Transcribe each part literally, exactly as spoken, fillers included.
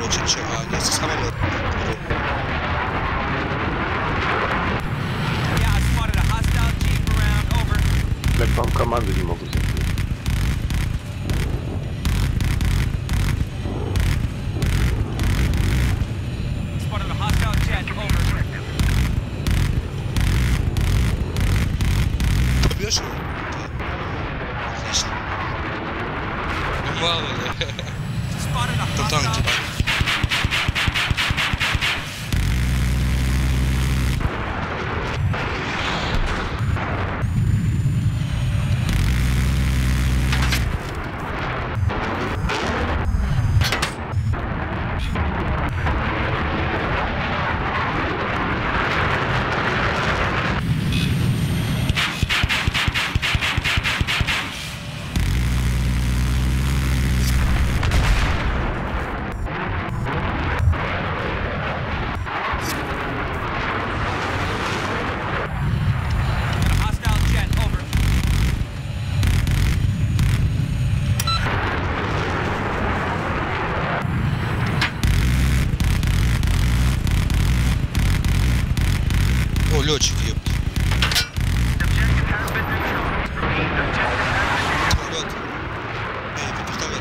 короче, че, а, нет, самолет. Блять, вам команду не могу зайти. Побьешь его? Отлично. Ну мало ли. Там танк типа. О, летчик, ёпт. Вертолет. Эй, это вертолет.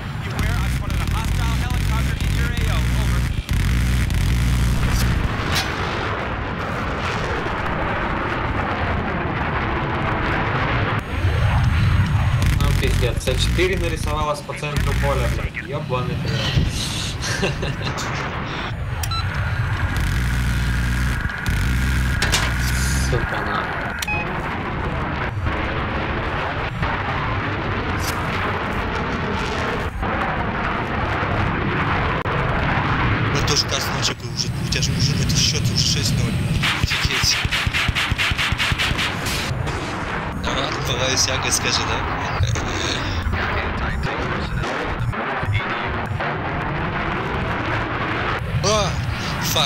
Ну пиздец, С четыре нарисовалась по центру поля, блядь, ёбаный хрен. Сука, на. Ну тоже красный очек, уже, у тебя же уже это счет уже шесть ноль. Офигеть. Ага, давай всякое скажи, да? А, фак.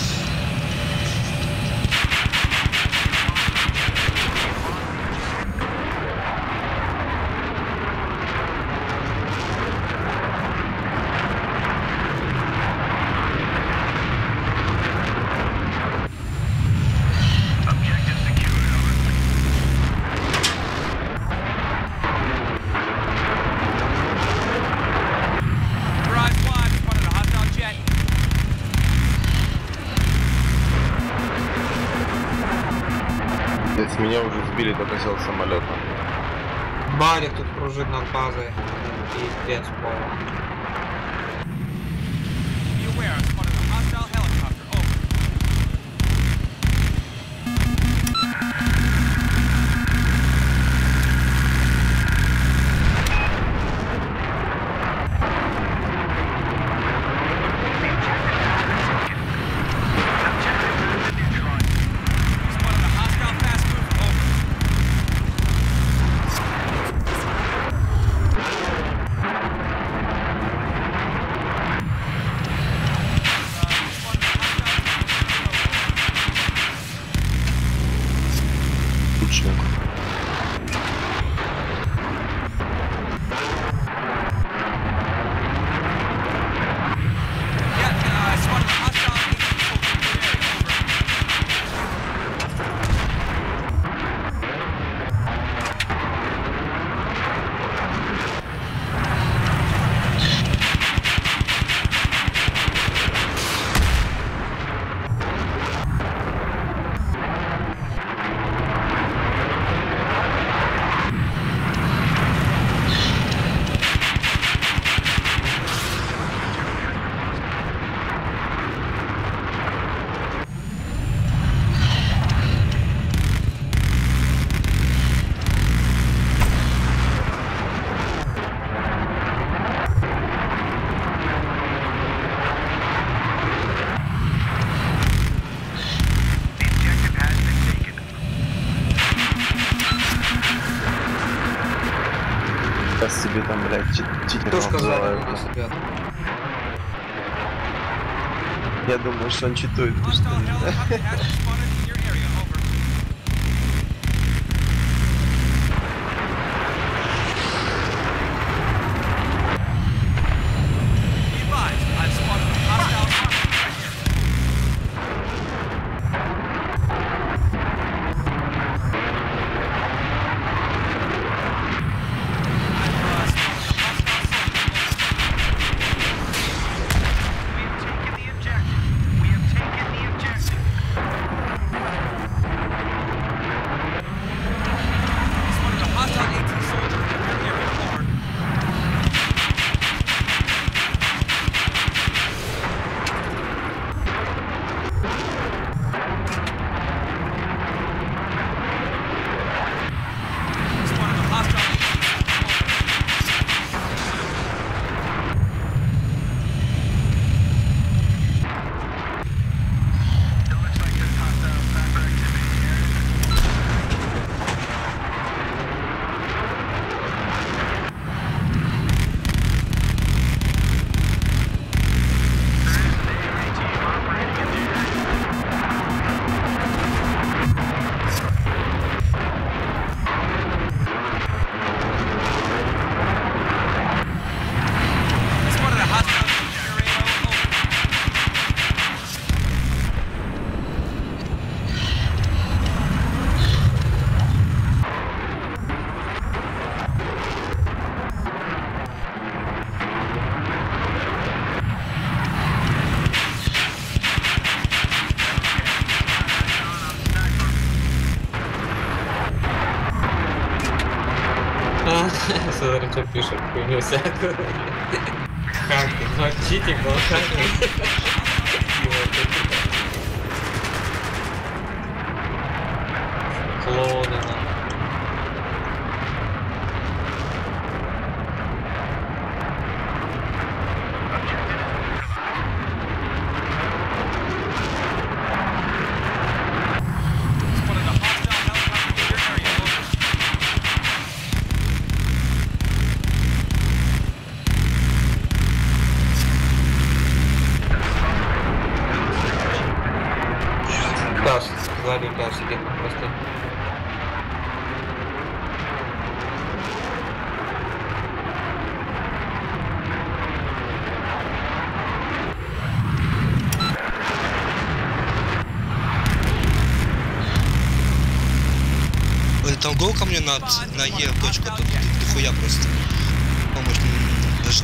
С меня уже сбили, только сел с самолета. Барик тут кружит над базой. Пиздец, пола. Лучник. Сейчас себе там, блядь, читером Тушка сзади называют. у нас, ребят. Я думаю, что он читует. потому что- I've spotted А, смотри, что пишет, хуйню всякую. Хакинг, ну читинг был хакинг. Клоны, нахуй. Каш, сзади у тебя сидит просто. Ой, там гол ко мне на, на Е точку, тут дохуя просто. Помощь не должна.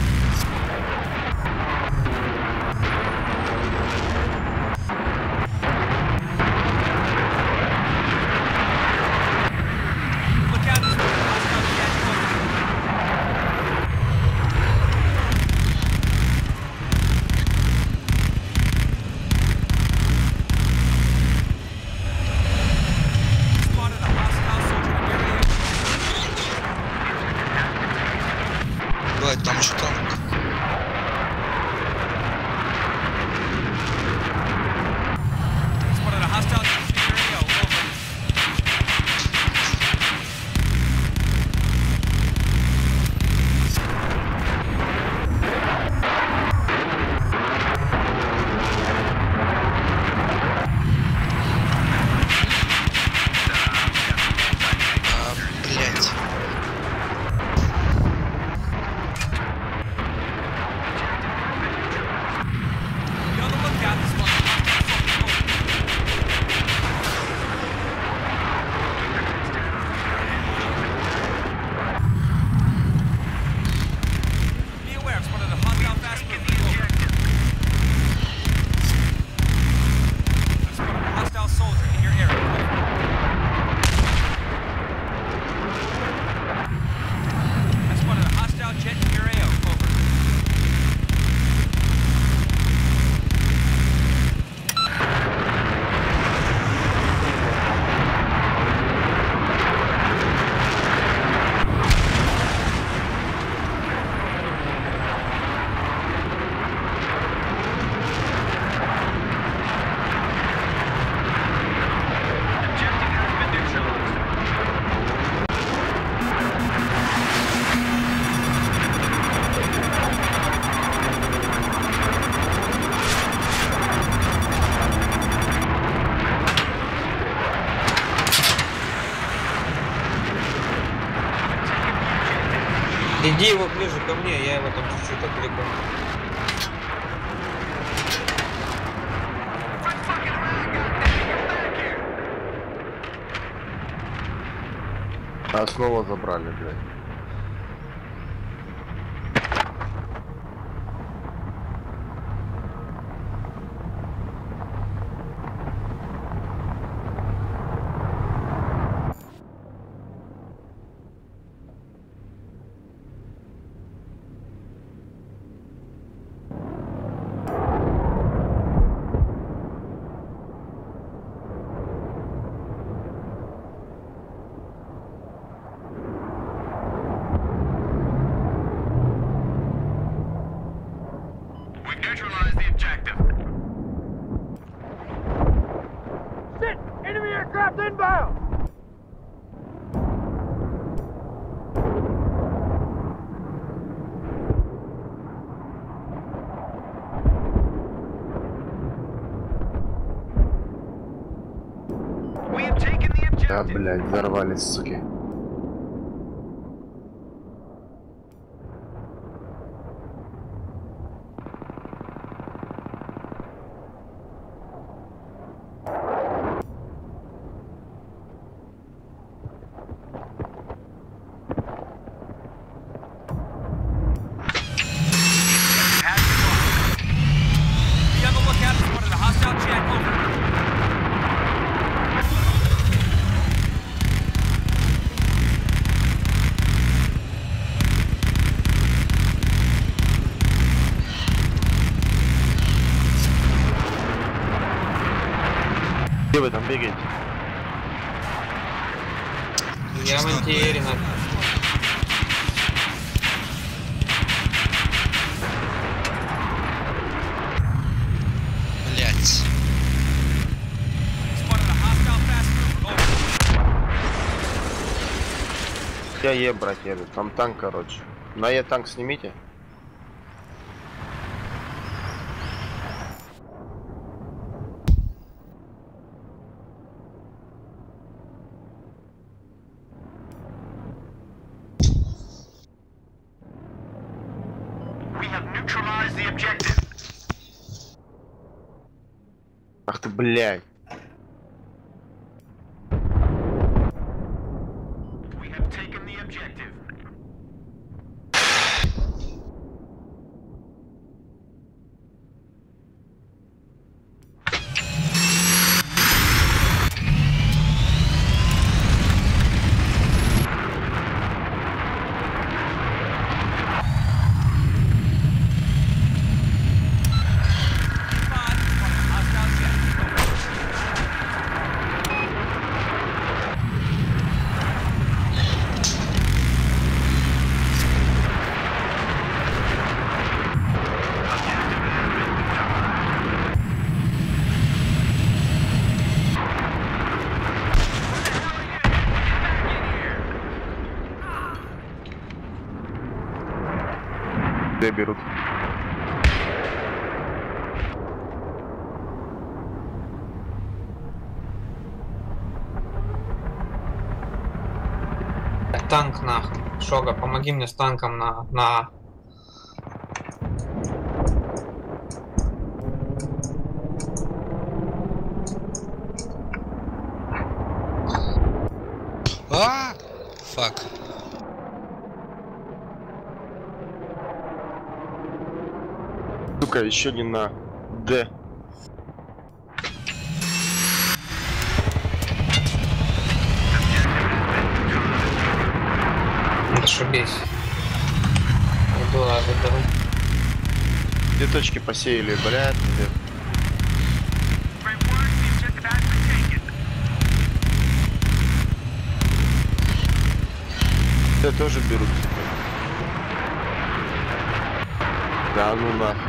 Бывает, там еще танк. А, блять. Иди его ближе ко мне, я его там чуть-чуть отвлеку. А снова забрали, блядь. Neutralize the objective. Sit! Enemy aircraft inbound! We have taken the objective. Да, блядь, взорвались, суки. Где вы там бегаете? Я в антиэре на... Блять. Я Е брать еду, там танк, короче. На Е танк снимите. We have neutralized the objective. Ах ты, блядь. We have taken the objective. Д берут. Танк нахуй. Шога, помоги мне с танком на... на... А! Фак. Сука, еще не на Д. Зашибись. Иду, а заберу. Две точки посеяли, блядь. Где? Great work. The objective has been taken. Д тоже берут. Да ну нахуй.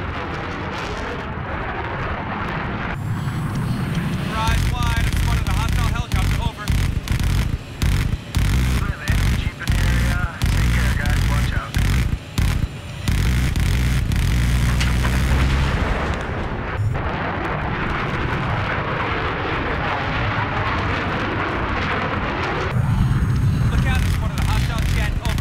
Rise wide in front of the hostile helicopter. Over. Jeep in the area. Take care, guys. Watch out. Look out in front of the hostile jet. Over.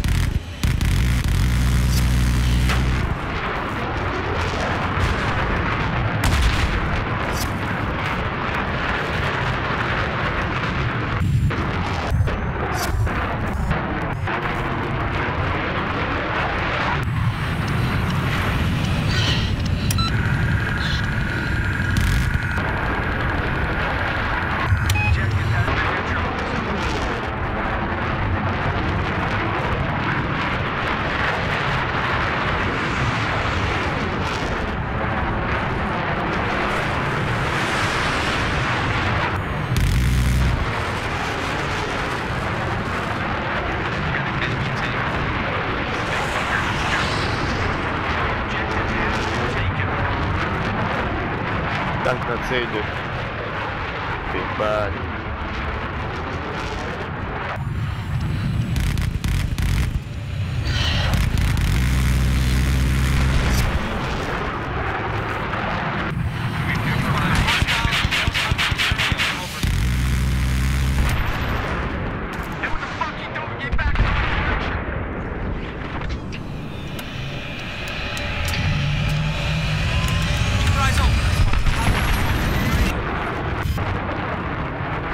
Objective has been neutralized. Танк на С идет. Ебать. Hey, what the fuck you doing? Get back in the direction. Keep your eyes open.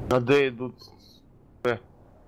А де йдуть? Е.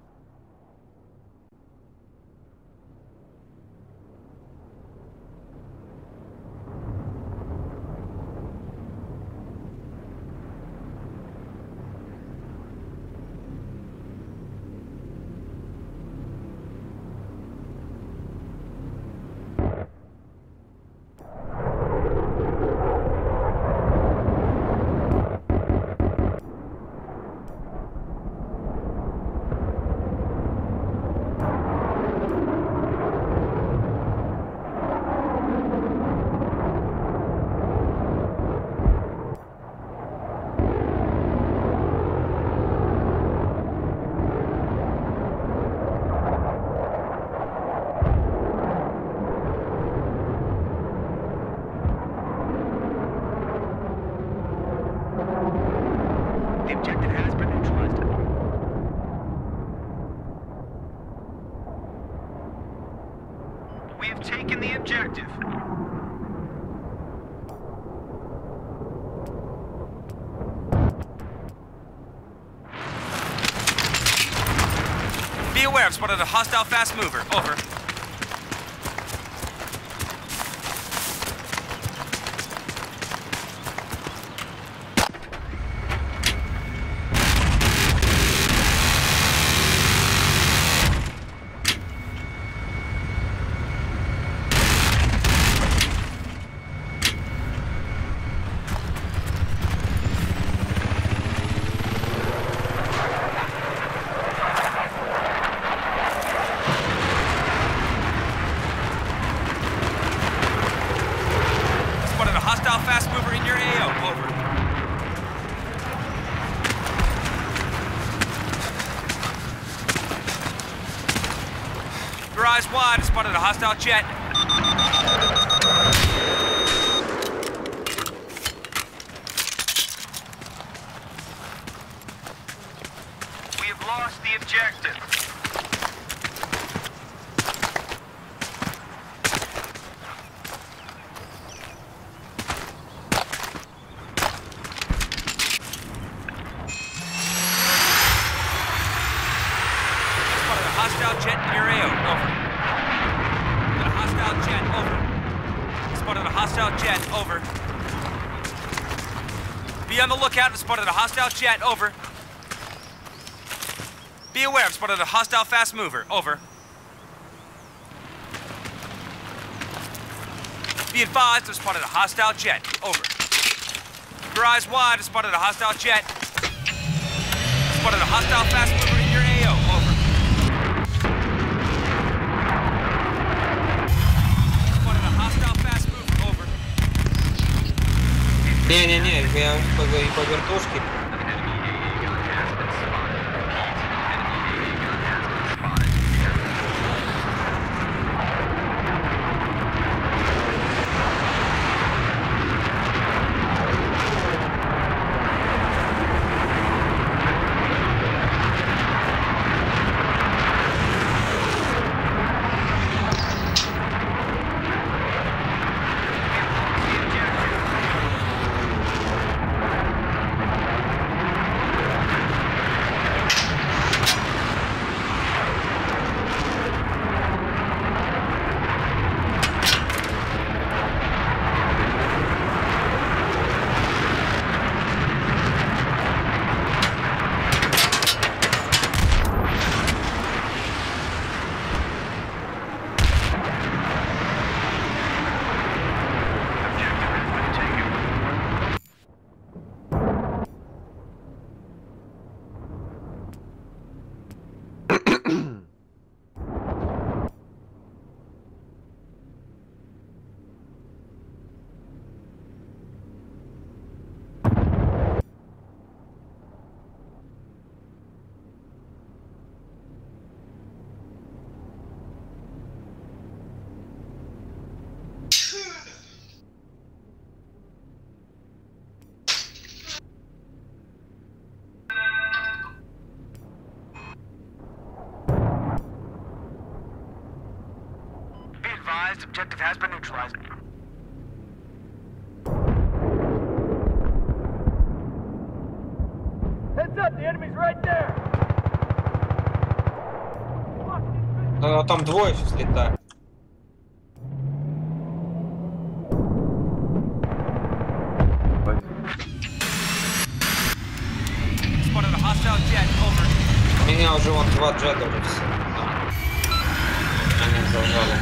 The objective has been neutralized. We have taken the objective. Be aware, I've spotted a hostile fast mover. Over. Hostile fast mover in your A O. Over. Your eyes wide. Spotted a hostile jet. We have lost the objective. Hostile jet in your A O. Over. Got a hostile jet. Over. Spotted a hostile jet. Over. Be on the lookout. Spotted a hostile jet. Over. Be aware. I've spotted a hostile fast mover. Over. Be advised. I've spotted a hostile jet. Over. Your eyes wide. I've spotted a hostile jet. Spotted a hostile fast mover in your A O. Over. Не-не-не, я по, по вертушке. Objective has been neutralized. Heads up, the enemy's right there. Ну, а там двое сейчас летают. Spotted a hostile jet. Over. У меня уже вон два джета уже все. Они зажали.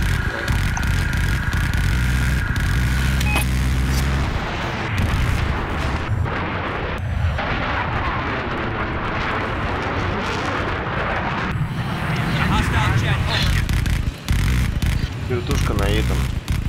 Hostile jet. Over. Вертушка на этом.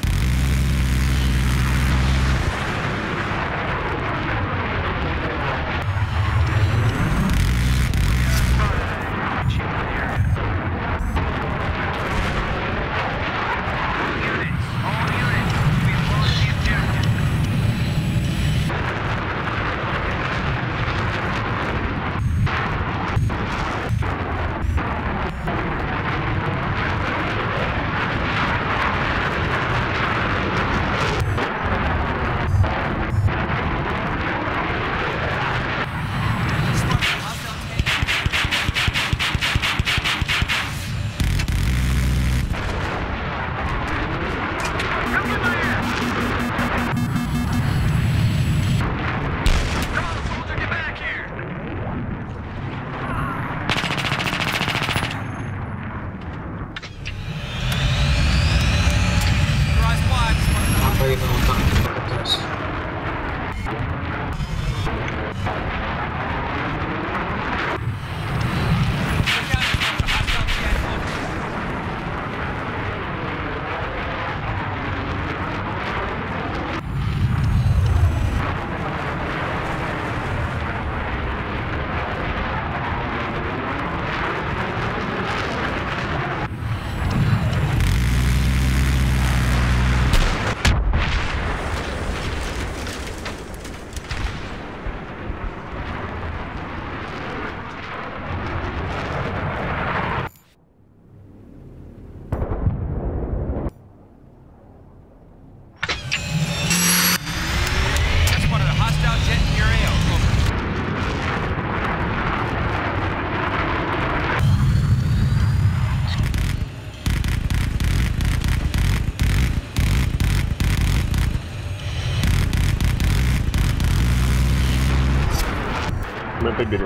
Мы поберем.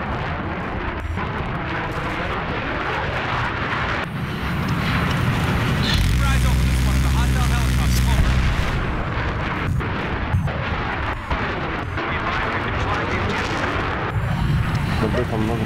Добрый там много.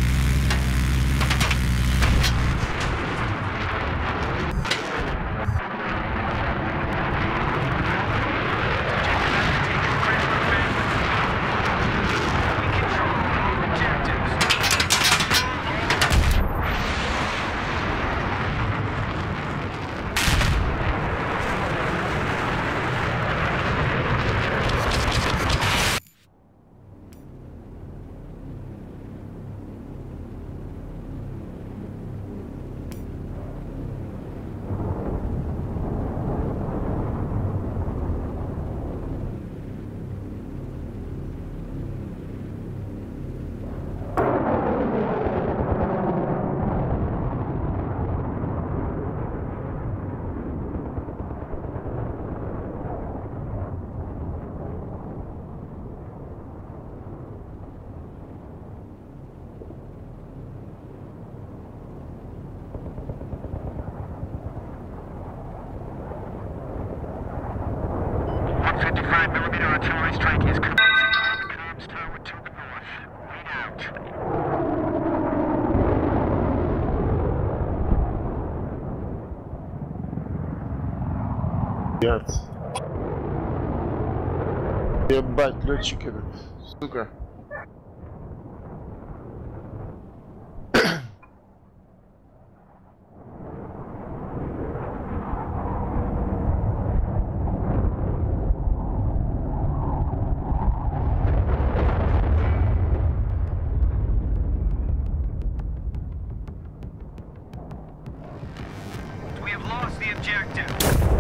fifty-five millimeter artillery strike is commencing on the comms tower to the north. Read out. Пять. Ебать, летчик этот, сука. We have lost the objective.